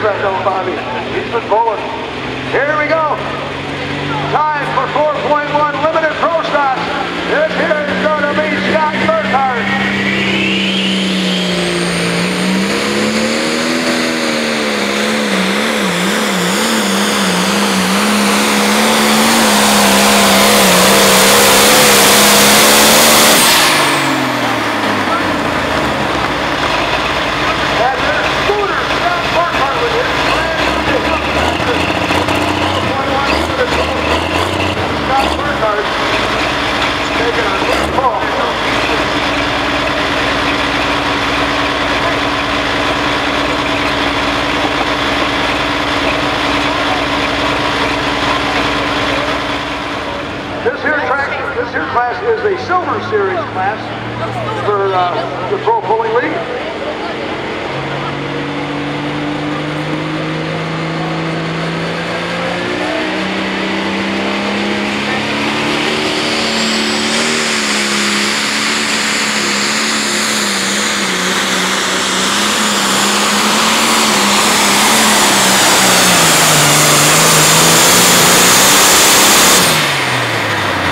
that though, Bobby. He's been pulling. Here we go. Time for 4.1 limited pro stocks. This here is going to be Scott Burkhardt. This here class is a Silver Series class for the Pro Pulling League.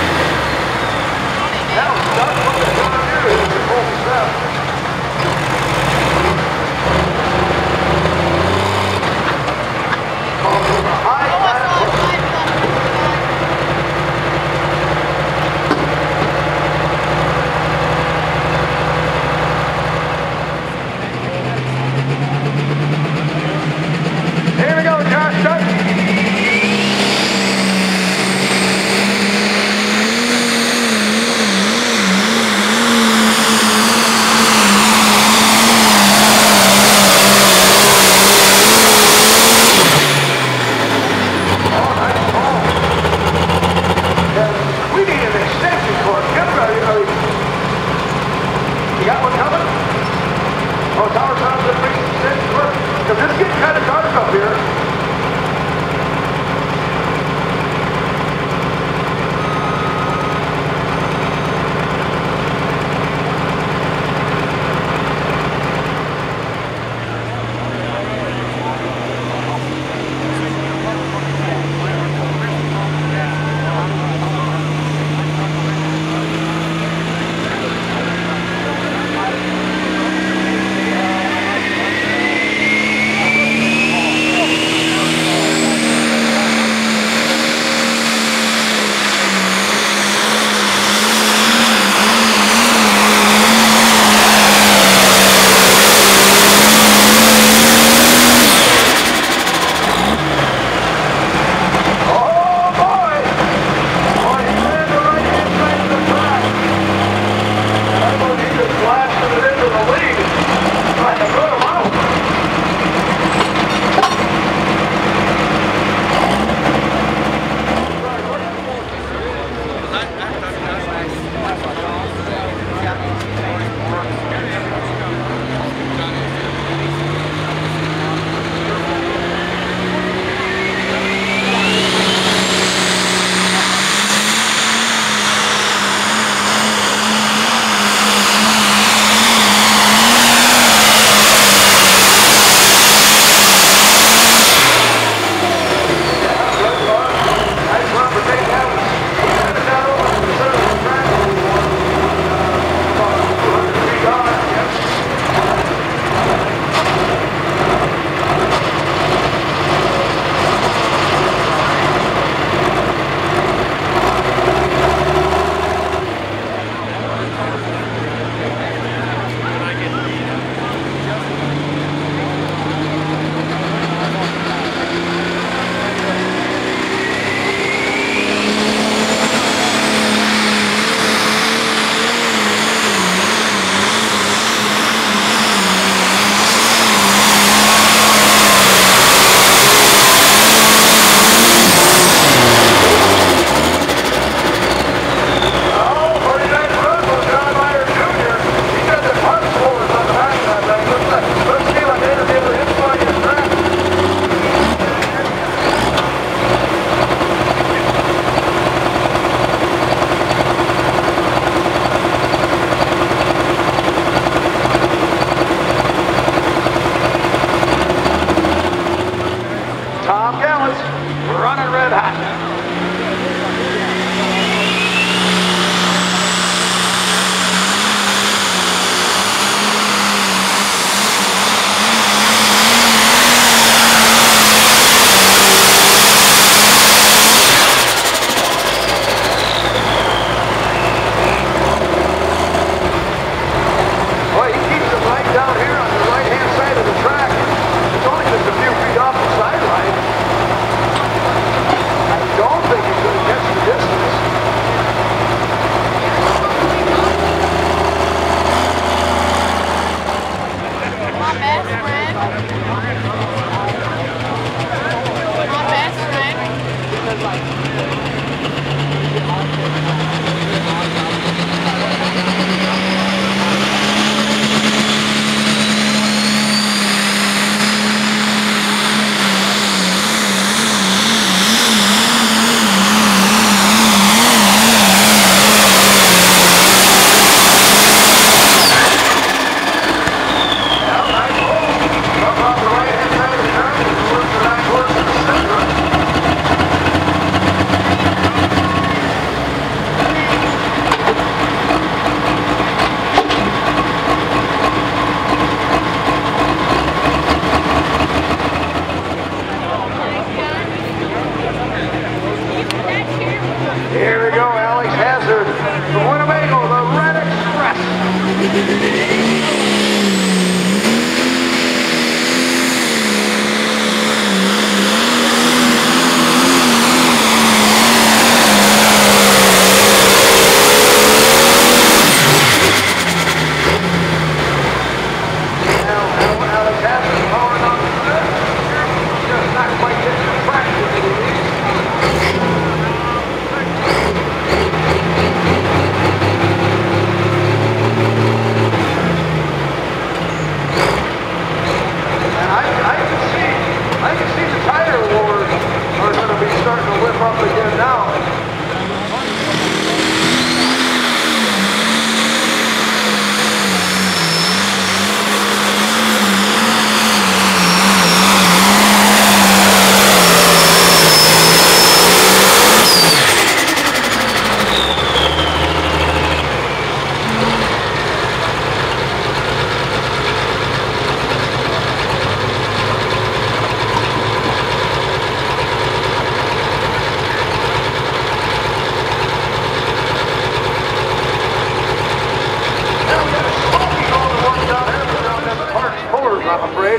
Now, start from the corner here. It's a full step. hot, red hot. Well, he keeps it right down here on the right-hand side of the track. It's only just a few feet off the sideline. I don't think he's going to catch the distance. My best friend. My best friend. Here we go, Alex Hazard from Winnebago, the Red Express. Now, Alex Hazard powering on the set. Just not quite getting the practice. And I can see the tire wars are going to be starting to whip up again now. I'm afraid.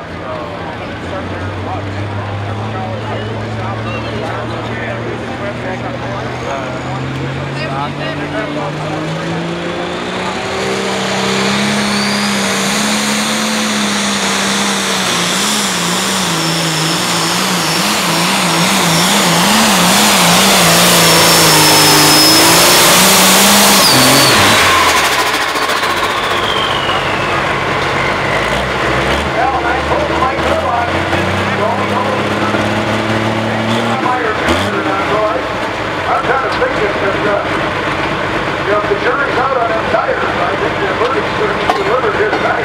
The jury's out on them tires. I think the verdict's going to be delivered here tonight.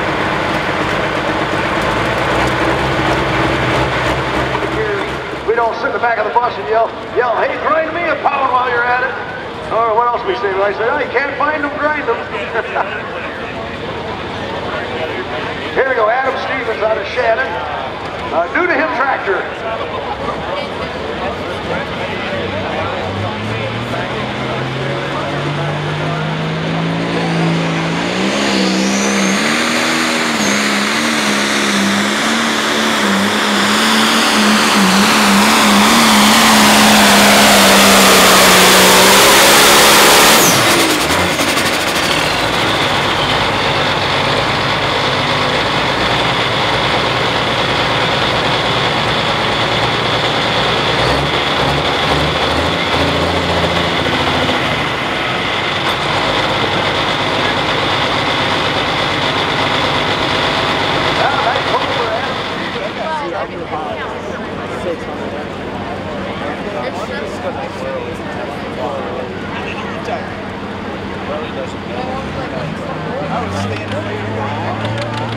We don't sit in the back of the bus and yell, hey, grind me a pound while you're at it. Or what else we say? I say, oh, you can't find them, grind them. Here we go, Adam Stevens out of Shannon. New to him tractor.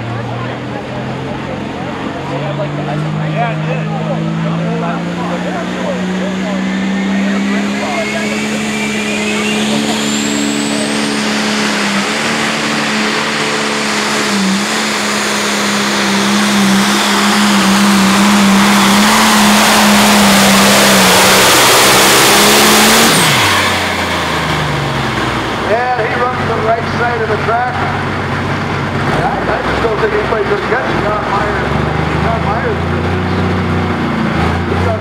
Yeah, I did.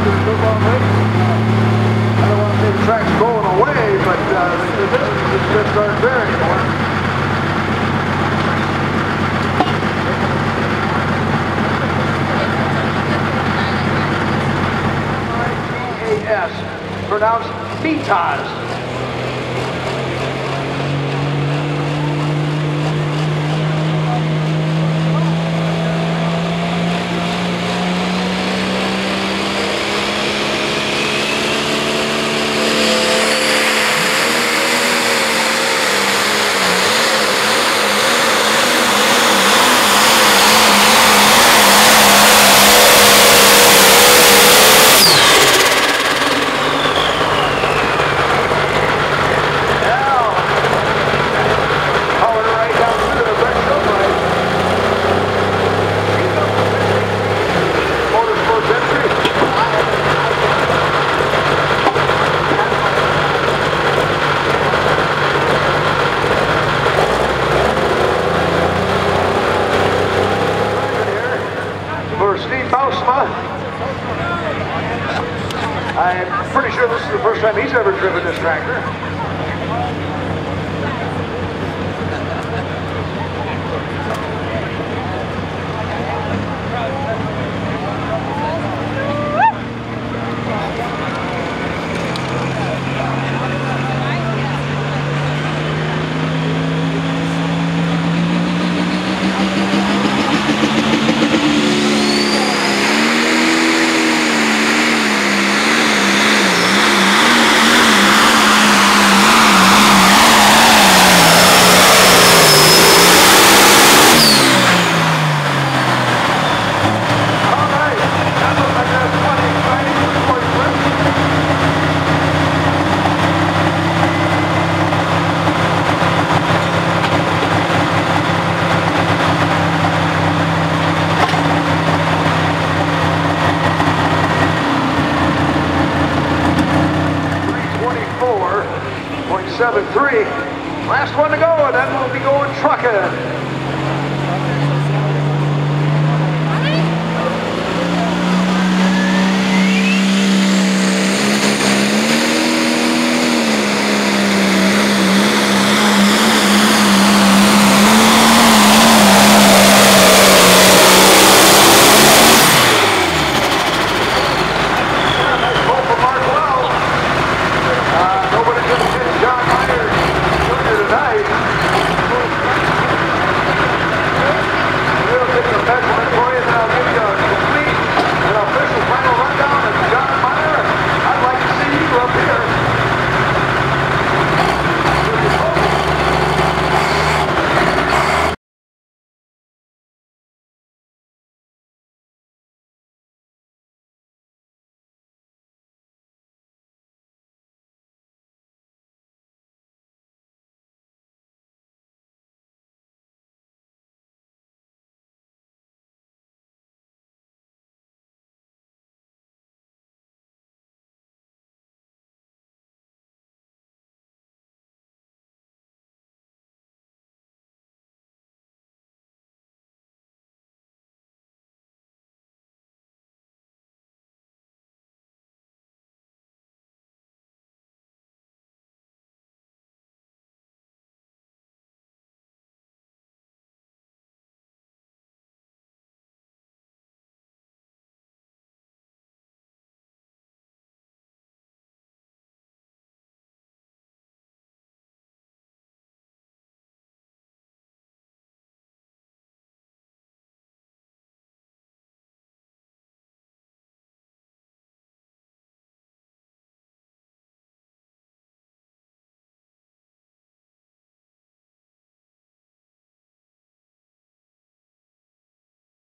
to the football league. I don't want to say the track's going away, but the business just aren't there anymore. I-T-A-S, pronounced Mitas. I'm pretty sure this is the first time he's ever driven this tractor. .73. Last one to go, and then we'll be going trucking.